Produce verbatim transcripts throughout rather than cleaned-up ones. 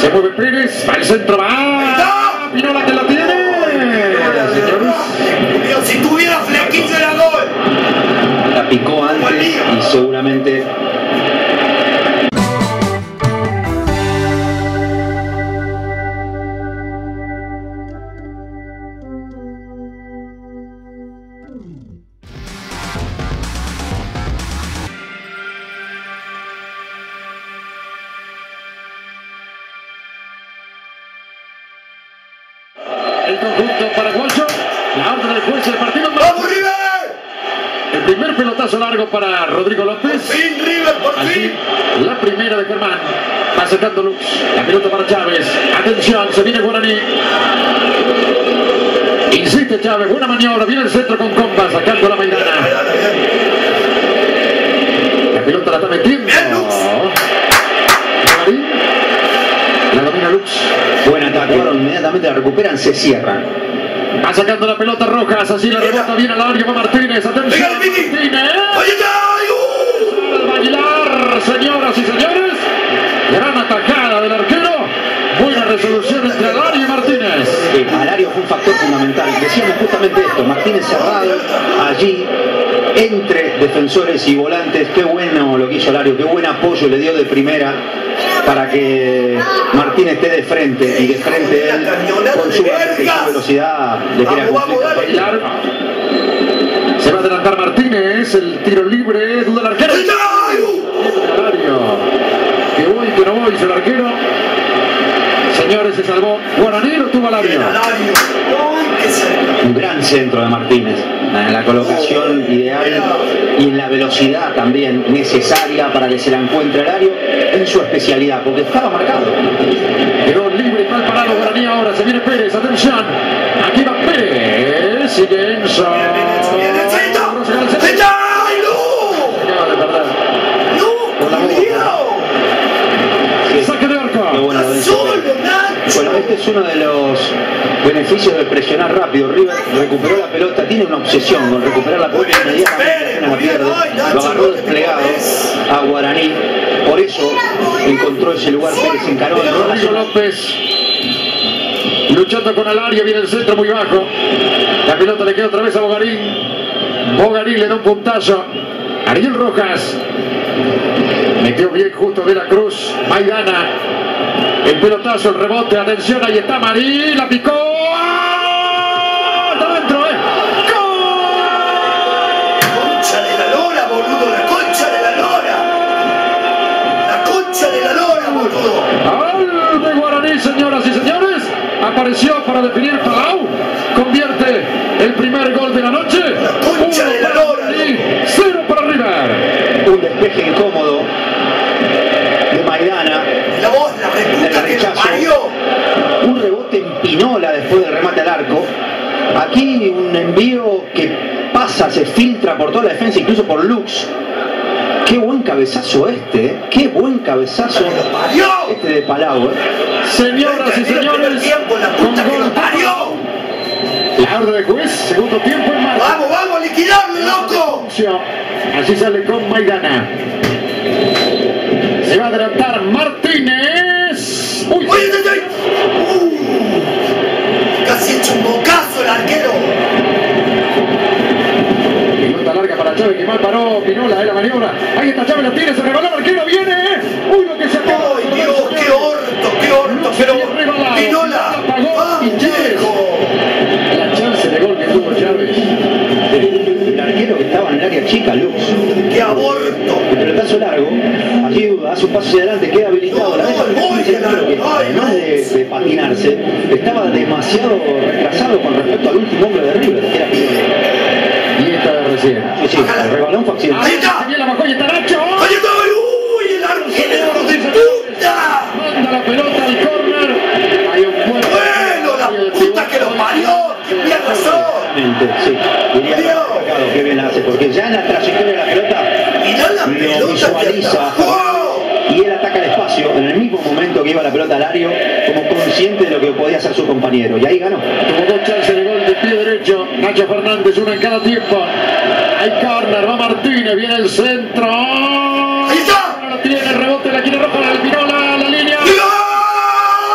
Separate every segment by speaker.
Speaker 1: Se mueve Pérez, va al centro, va. Pinola que la tiene.
Speaker 2: Señores. Si tuviera flequillo era gol.
Speaker 3: La picó antes y seguramente.
Speaker 1: El conjunto paraguayo, la orden del juez del partido.
Speaker 2: ¡Vamos, River!
Speaker 1: El primer pelotazo largo para Rodrigo López.
Speaker 2: ¡Por fin, River, por
Speaker 1: Allí,
Speaker 2: fin!
Speaker 1: la primera de Germán. Va sacando Lux. La pelota para Chávez. Atención, se viene Guaraní. Insiste Chávez, buena maniobra. Viene el centro con Comba, sacando la Maidana. La pelota la está metiendo. Guaraní. La domina Lux.
Speaker 3: Buen ataque. Inmediatamente la recuperan, se cierran.
Speaker 1: Va sacando la pelota Rojas, así la rebota bien al área, va Martínez, atención, Martínez. Al bailar, señoras y señores, gran atajada del arquero, buena resolución entre Alario y Martínez.
Speaker 3: Sí, Alario fue un factor fundamental, decíamos justamente esto, Martínez cerrado allí, entre defensores y volantes, qué bueno lo que hizo Alario, qué buen apoyo le dio de primera para que Martínez esté de frente y de frente él con su, su velocidad le quiera
Speaker 1: bailar. Se va a adelantar Martínez, el tiro libre, duda el arquero. Alario, que voy, que no voy, dice el arquero. Señores, se salvó. Guaraní lo tuvo Alario.
Speaker 3: Un gran centro de Martínez, en la colocación ideal y en la velocidad también necesaria para que se la encuentre Alario en su especialidad, porque estaba marcado.
Speaker 1: Quedó libre y mal parado Guaraní ahora, se viene Pérez, atención. Aquí va Pérez, sigue Enzo. Saque de arco.
Speaker 3: Qué bueno lo dice. Bueno, este es uno de los beneficios de presionar rápido. River recuperó la pelota, tiene una obsesión con recuperar la pelota inmediatamente, la pierde, lo agarró desplegado a Guaraní, por eso encontró ese lugar Pérez, encaró el
Speaker 1: Rodrigo López luchando con Alario, viene el centro muy bajo, la pelota le queda otra vez a Bogarín. Bogarín le da un puntazo, Ariel Rojas metió bien justo de la Cruz, Maidana. El pelotazo, el rebote, atención, ahí está Marí, la picó. ¡Está dentro, eh! ¡Gol!
Speaker 2: ¡Concha de la lora, boludo! ¡La concha de la lora! ¡La concha de la lora, boludo!
Speaker 1: Gol de Guaraní, señoras y señores. Apareció para definir Palau. Convierte el primer gol de la noche.
Speaker 2: ¡La concha de la lora!
Speaker 1: Cero para River.
Speaker 3: Un despeje incómodo de Maidana.
Speaker 2: La voz, la reputa que lo parió.
Speaker 3: Un rebote en Pinola después del remate al arco. Aquí un envío que pasa, se filtra por toda la defensa, incluso por Lux. Qué buen cabezazo este, ¿eh? Qué buen cabezazo este de Palau, ¿eh?
Speaker 1: Señoras y señores,
Speaker 2: tiempo, la puta que lo parió.
Speaker 1: La orden del juez, segundo tiempo en marcha.
Speaker 2: Vamos, vamos, liquidarlo, loco.
Speaker 1: Así sale con Maidana. Se va a adelantar Martínez. ¡Uy!
Speaker 2: ¡Uy, uy, uy! Uh, casi hecho un bocazo el arquero.
Speaker 1: Pelota larga para Chávez, que mal paró Pinola, es la maniobra. Ahí está Chávez, la tiene, se rebaló el arquero, viene. ¡Uy, lo que se acabó!
Speaker 2: ¡Ay, Dios, qué orto, qué orto! Pero Pinola, ¡viejo!
Speaker 1: La chance de gol que tuvo Chávez.
Speaker 3: El arquero que estaba en el área chica, Lux.
Speaker 2: ¡Qué aborto!
Speaker 3: El pelotazo largo, allí hace un paso hacia adelante, queda habilitado. La mesa que además de, de patinarse, estaba demasiado retrasado con respecto al último hombre de River, que era Pinola.
Speaker 1: Y esta de recién.
Speaker 3: Sí, sí, el rebalón fue accidental.
Speaker 2: ¡Ahí está!
Speaker 1: Bien la bajó y está Nacho.
Speaker 2: ¡Ahí está! ¡Uy, el arquero de puta!
Speaker 1: Manda la pelota al córner. Hay un buen...
Speaker 2: ¡Bueno, la puta que lo parió! ¡Tiene razón!
Speaker 3: Sí, diría que destacado, qué bien la hace, porque ya en la trayectoria de la pelota lo visualiza y él ataca el espacio en el mismo momento que iba la pelota al área, como consciente de lo que podía hacer su compañero, y ahí ganó.
Speaker 1: Tuvo dos chances de gol de pie derecho, Nacho Fernández, una en cada tiempo. Hay córner, va Martínez, viene el centro.
Speaker 2: ¡Ahí está!
Speaker 1: Ahora lo tiene, rebote, la quiere roja, el Pinola, la línea.
Speaker 2: ¡Gol!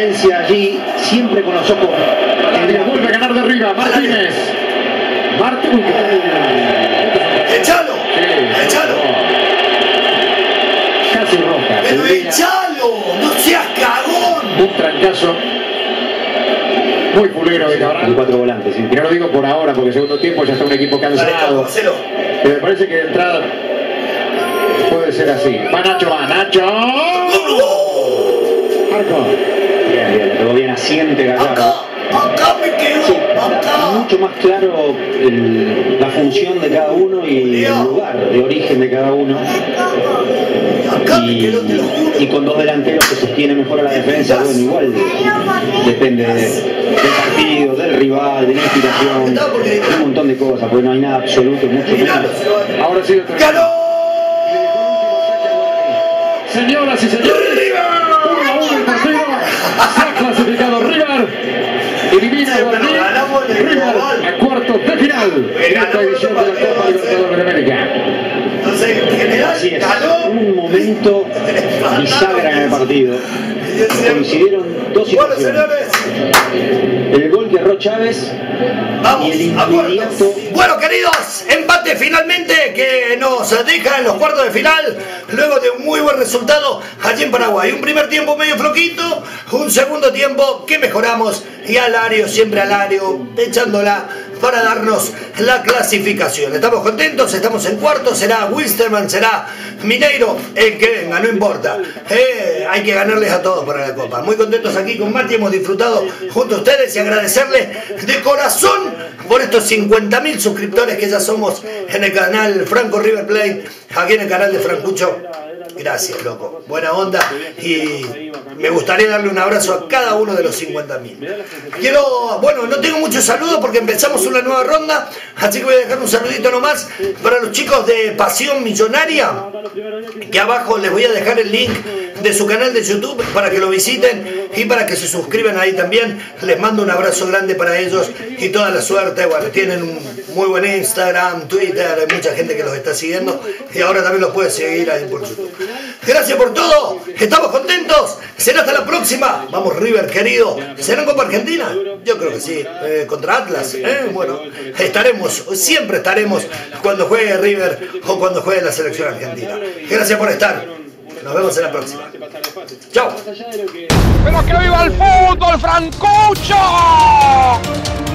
Speaker 3: diferencia allí, siempre con los ojos.
Speaker 1: Andrea vuelve a ganar de arriba, Martínez. Martínez.
Speaker 2: ¡Echalo!
Speaker 1: Sí.
Speaker 2: ¡Echalo!
Speaker 1: Casi roja.
Speaker 2: ¡Pero
Speaker 1: Tendría
Speaker 2: echalo! ¡No seas cagón!
Speaker 1: un trancazo muy fulero de
Speaker 3: Con
Speaker 1: Cabral.
Speaker 3: cuatro volantes, sí.
Speaker 1: Y no lo digo por ahora, porque segundo tiempo ya está un equipo
Speaker 2: Dale,
Speaker 1: cansado.
Speaker 2: Capo, hacelo.
Speaker 1: Pero me parece que de entrada puede ser así. Va Nacho, va Nacho. Marco.
Speaker 3: Bien, bien, le pegó bien asiente
Speaker 2: Acá,
Speaker 3: Gallardo.
Speaker 2: acá me quedo,
Speaker 3: Sí,
Speaker 2: acá.
Speaker 3: mucho más claro el- la función de cada uno y el lugar de origen de cada uno.
Speaker 2: Acá me
Speaker 3: Y,
Speaker 2: quedo, te lo juro.
Speaker 3: y con dos delanteros que sostiene mejor a la defensa, bueno, igual depende de- del partido, del rival, de la inspiración, de un montón de cosas, porque no hay nada absoluto, mucho menos.
Speaker 1: Ahora sí lo termina.
Speaker 2: ¡Ganó!
Speaker 1: Señoras y señores, uno a uno el partido. Se ha clasificado River. Elimina a Guaraní. River a cuartos de final en esta edición de la Copa Libertadores de América.
Speaker 2: Entonces, en general,
Speaker 3: Así es,
Speaker 2: ganó.
Speaker 3: un momento bisagra en el partido. Coincidieron dos
Speaker 2: Bueno,
Speaker 3: situaciones.
Speaker 2: señores,
Speaker 3: El gol que erró Chávez
Speaker 2: vamos
Speaker 3: y el
Speaker 2: a cuartos.
Speaker 3: inmediato.
Speaker 2: Bueno, queridos, empate finalmente que nos deja en los cuartos de final luego de un muy buen resultado allí en Paraguay. Un primer tiempo medio floquito, un segundo tiempo que mejoramos y Alario, siempre Alario, echándola para darnos la clasificación. Estamos contentos, estamos en cuartos, será Wilstermann, será Mineiro, el que venga, no importa. Eh, hay que ganarles a todos para la Copa. Muy contentos aquí con Mati, hemos disfrutado junto a ustedes y agradecerles de corazón por estos cincuenta mil suscriptores que ya somos en el canal Franco River Plate, aquí en el canal de Francucho. Gracias, loco. Buena onda. Y me gustaría darle un abrazo a cada uno de los cincuenta mil. Quiero, bueno, no tengo muchos saludos porque empezamos una nueva ronda, así que voy a dejar un saludito nomás para los chicos de Pasión Millonaria, que abajo les voy a dejar el link de su canal de YouTube para que lo visiten y para que se suscriban ahí también. Les mando un abrazo grande para ellos y toda la suerte. Bueno, tienen un muy buen Instagram, Twitter, hay mucha gente que los está siguiendo y ahora también los puede seguir ahí por YouTube. Gracias por todo, estamos contentos. Será hasta la próxima. Vamos, River querido. ¿Será en Copa Argentina? Yo creo que sí. Eh, contra Atlas. ¿eh? Bueno, estaremos, siempre estaremos cuando juegue River o cuando juegue la selección argentina. Gracias por estar. Nos vemos en la próxima. Chao.
Speaker 4: ¡Pero que viva el fútbol, Francucho!